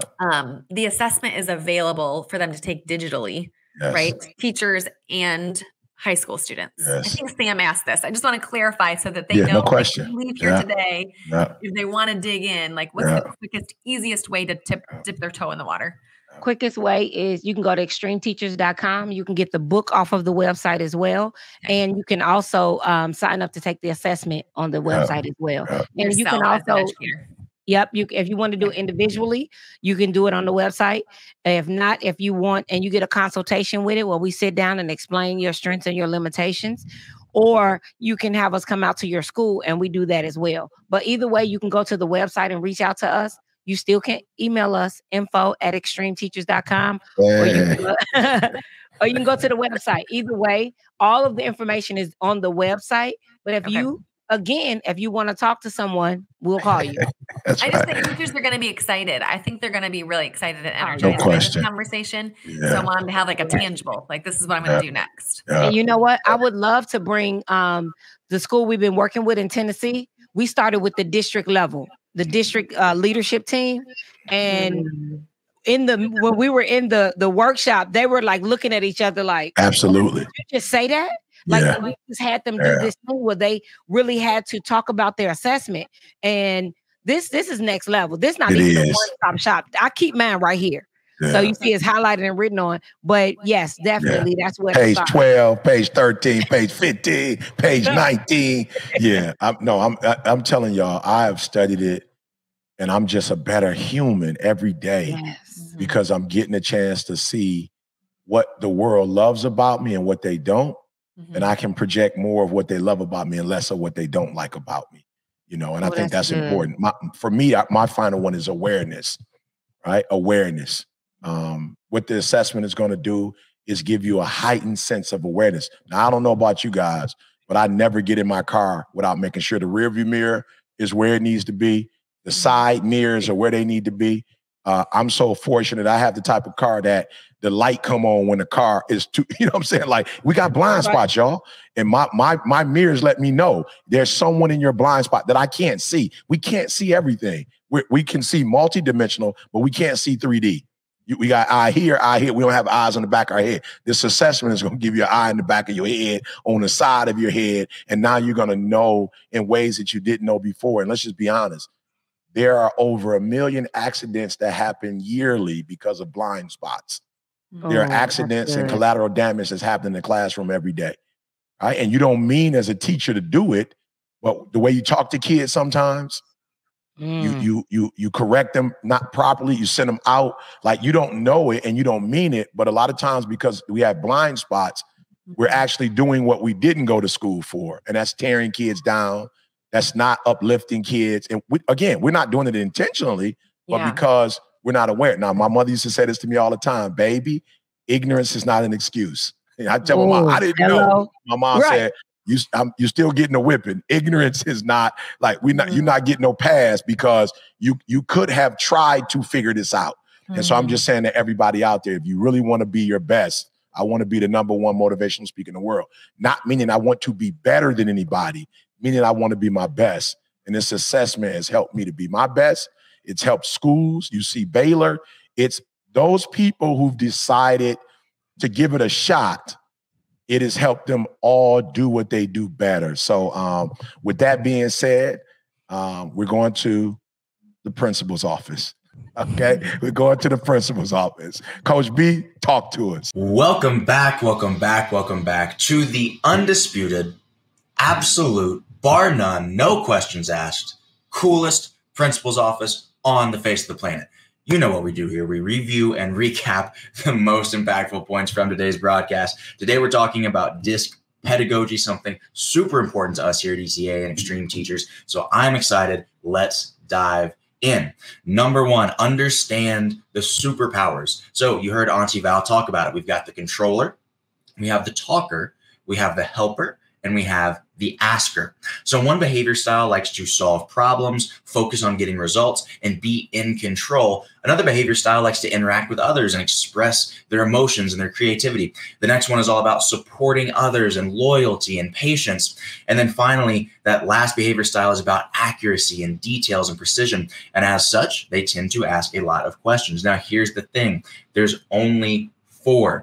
The assessment is available for them to take digitally, right? Teachers and high school students. I think Sam asked this. I just want to clarify so that they know no question. If they leave here today, if they want to dig in, like what's the quickest, easiest way to dip their toe in the water? Quickest way is you can go to extremeteachers.com. You can get the book off of the website as well. And you can also sign up to take the assessment on the website as well. And you can also, if you want to do it individually, you can do it on the website. If not, if you want, and you get a consultation with it where we sit down and explain your strengths and your limitations, or you can have us come out to your school and we do that as well. But either way, you can go to the website and reach out to us. You still can email us info@extremeteachers.com or you can go to the website. Either way, all of the information is on the website. But if you want to talk to someone, we'll call you. I just think teachers are going to be excited. I think they're going to be really excited and energized by this conversation. So I want them to have like a tangible, like this is what I'm going to do next. And you know what? I would love to bring the school we've been working with in Tennessee. We started with the district level. The district leadership team, and when we were in the workshop, they were like looking at each other like, absolutely. Did you just say that? Like we just had them do this thing where they really had to talk about their assessment, and this is next level. This not even a one-stop shop. I keep mine right here. So you see it's highlighted and written on, but yes, definitely that's where page 12, page 13, page 15, page 19. I'm telling y'all, I have studied it and I'm just a better human every day because I'm getting a chance to see what the world loves about me and what they don't. And I can project more of what they love about me and less of what they don't like about me. you know, and I think that's important. For me, my final one is awareness, right? Awareness. What the assessment is going to do is give you a heightened sense of awareness. Now, I don't know about you guys, but I never get in my car without making sure the rearview mirror is where it needs to be. The side mirrors are where they need to be. I'm so fortunate. I have the type of car that the light come on when the car is too, you know what I'm saying? Like, we got blind spots, y'all. And my mirrors let me know there's someone in your blind spot that I can't see. We can't see everything. We can see multidimensional, but we can't see 3D. We got eye here, eye here. We don't have eyes on the back of our head. This assessment is going to give you an eye in the back of your head, on the side of your head. And now you're going to know in ways that you didn't know before. And let's just be honest. There are over 1 million accidents that happen yearly because of blind spots. There are accidents and collateral damage that's happening in the classroom every day. Right? And you don't mean as a teacher to do it, but the way you talk to kids sometimes, you correct them not properly, you send them out like you don't know it and you don't mean it. But a lot of times, because we have blind spots, we're actually doing what we didn't go to school for, and that's tearing kids down. That's not uplifting kids. And we're not doing it intentionally, but because we're not aware. Now, my mother used to say this to me all the time, baby, ignorance is not an excuse. And I tell my mom, I didn't know. My mom said, you're still getting a whipping. Ignorance is not like you're not getting no pass because you could have tried to figure this out. And so I'm just saying to everybody out there, if you really want to be your best, I want to be the #1 motivational speaker in the world. Not meaning I want to be better than anybody, meaning I want to be my best. And this assessment has helped me to be my best. It's helped schools. You see Baylor. It's those people who've decided to give it a shot. It has helped them all do what they do better. So with that being said, we're going to the principal's office. Okay, we're going to the principal's office. Coach B, talk to us. Welcome back to the undisputed, absolute, bar none, no questions asked, coolest principal's office on the face of the planet. You know what we do here. We review and recap the most impactful points from today's broadcast. Today, we're talking about DISC pedagogy, something super important to us here at ECA and Extreme Teachers. So I'm excited. Let's dive in. #1, understand the superpowers. So you heard Auntie Val talk about it. We've got the controller, we have the talker, we have the helper, and we have the asker. So one behavior style likes to solve problems, focus on getting results, and be in control. Another behavior style likes to interact with others and express their emotions and their creativity. The next one is all about supporting others and loyalty and patience. And then finally, that last behavior style is about accuracy and details and precision. And as such, they tend to ask a lot of questions. Now, here's the thing. There's only 4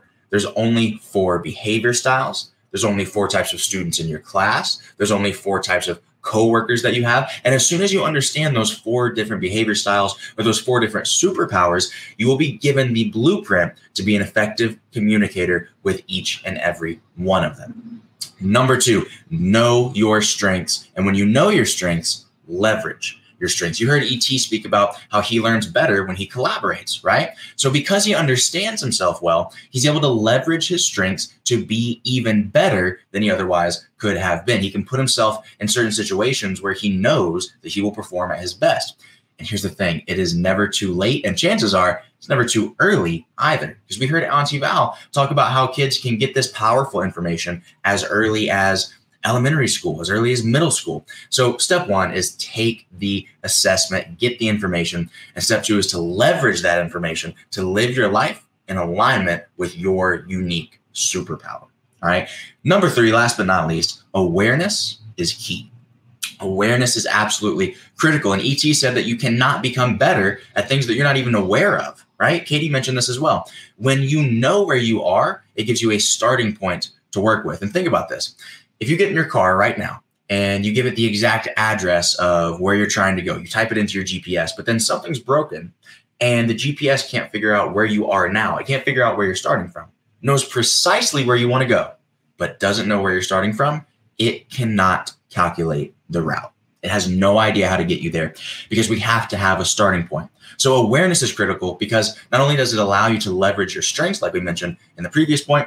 behavior styles. There's only 4 types of students in your class. There's only 4 types of coworkers that you have. And as soon as you understand those 4 different behavior styles or those 4 different superpowers, you will be given the blueprint to be an effective communicator with each and every one of them. #2, know your strengths. And when you know your strengths, leverage your strengths. You heard ET speak about how he learns better when he collaborates, right? So because he understands himself well, he's able to leverage his strengths to be even better than he otherwise could have been. He can put himself in certain situations where he knows that he will perform at his best. And here's the thing, it is never too late, and chances are it's never too early either. Because we heard Auntie Val talk about how kids can get this powerful information as early as elementary school, as early as middle school. So step 1 is take the assessment, get the information. And step 2 is to leverage that information to live your life in alignment with your unique superpower. All right. #3, last but not least, awareness is key. Awareness is absolutely critical. And ET said that you cannot become better at things that you're not even aware of, right? Katie mentioned this as well. When you know where you are, it gives you a starting point to work with. And think about this. If you get in your car right now and you give it the exact address of where you're trying to go, you type it into your GPS, but then something's broken and the GPS can't figure out where you are now. It can't figure out where you're starting from. It knows precisely where you want to go, but doesn't know where you're starting from. It cannot calculate the route. It has no idea how to get you there because we have to have a starting point. So awareness is critical because not only does it allow you to leverage your strengths, like we mentioned in the previous point,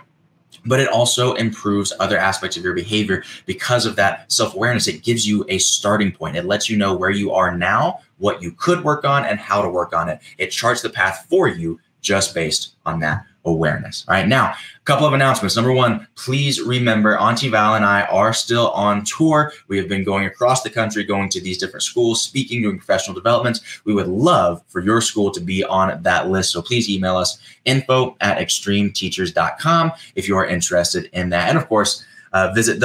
but it also improves other aspects of your behavior because of that self-awareness. It gives you a starting point. It lets you know where you are now, what you could work on, and how to work on it. It charts the path for you just based on that awareness. All right, now, a couple of announcements. Number one, please remember Auntie Val and I are still on tour. We have been going across the country, going to these different schools, speaking, doing professional developments. We would love for your school to be on that list. So please email us info@extremeteachers.com if you are interested in that. And of course, visit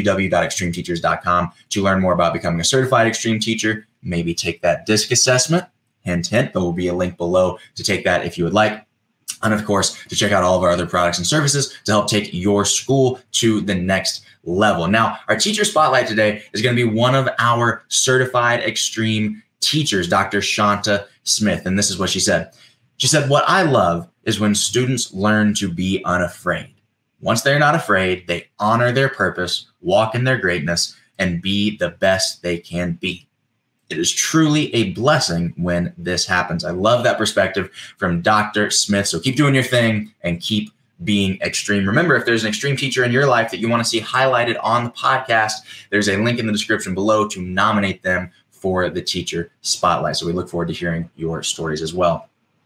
www.extremeteachers.com to learn more about becoming a certified extreme teacher. Maybe take that DISC assessment. Hint, hint. There will be a link below to take that if you would like. And of course, to check out all of our other products and services to help take your school to the next level. Now, our teacher spotlight today is going to be one of our certified extreme teachers, Dr. Shanta Smith. And this is what she said. She said, "What I love is when students learn to be unafraid. Once they're not afraid, they honor their purpose, walk in their greatness, and be the best they can be. It is truly a blessing when this happens." I love that perspective from Dr. Smith. So keep doing your thing and keep being extreme. Remember, if there's an extreme teacher in your life that you want to see highlighted on the podcast, there's a link in the description below to nominate them for the teacher spotlight. So we look forward to hearing your stories as well.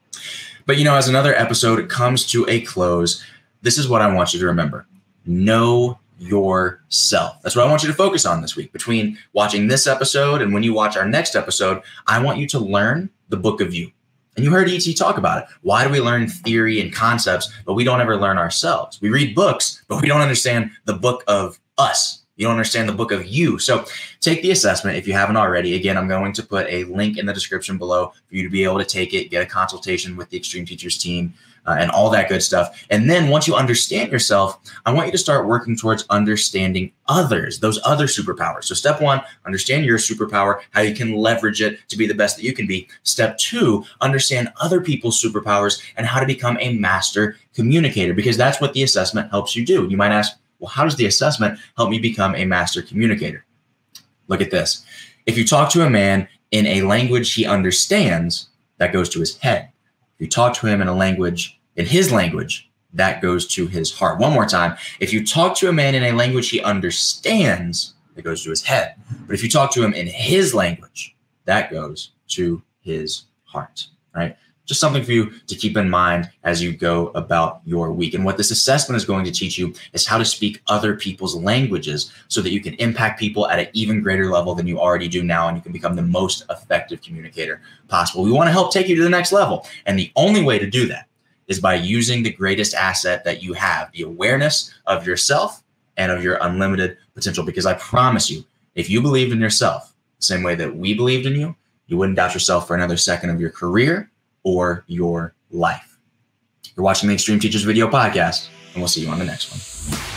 But, as another episode comes to a close, this is what I want you to remember. Know yourself. That's what I want you to focus on this week. Between watching this episode and when you watch our next episode, I want you to learn the book of you. And you heard E.T. talk about it. Why do we learn theory and concepts, but we don't ever learn ourselves? We read books, but we don't understand the book of us. You don't understand the book of you. So take the assessment if you haven't already. Again, I'm going to put a link in the description below for you to be able to take it, get a consultation with the Extreme Teachers team, and all that good stuff. And then once you understand yourself, I want you to start working towards understanding others, those other superpowers. So step one, understand your superpower, how you can leverage it to be the best that you can be. Step two, understand other people's superpowers and how to become a master communicator, because that's what the assessment helps you do. You might ask, well, how does the assessment help me become a master communicator? Look at this. If you talk to a man in a language he understands, that goes to his head. If you talk to him in his language, that goes to his heart. One more time. If you talk to a man in a language he understands, that goes to his head. But if you talk to him in his language, that goes to his heart, right? Just something for you to keep in mind as you go about your week. And what this assessment is going to teach you is how to speak other people's languages so that you can impact people at an even greater level than you already do now, and you can become the most effective communicator possible. We want to help take you to the next level. And the only way to do that is by using the greatest asset that you have, the awareness of yourself and of your unlimited potential. Because I promise you, if you believed in yourself the same way that we believed in you, you wouldn't doubt yourself for another second of your career or your life. You're watching the Extreme Teachers Video Podcast, and we'll see you on the next one.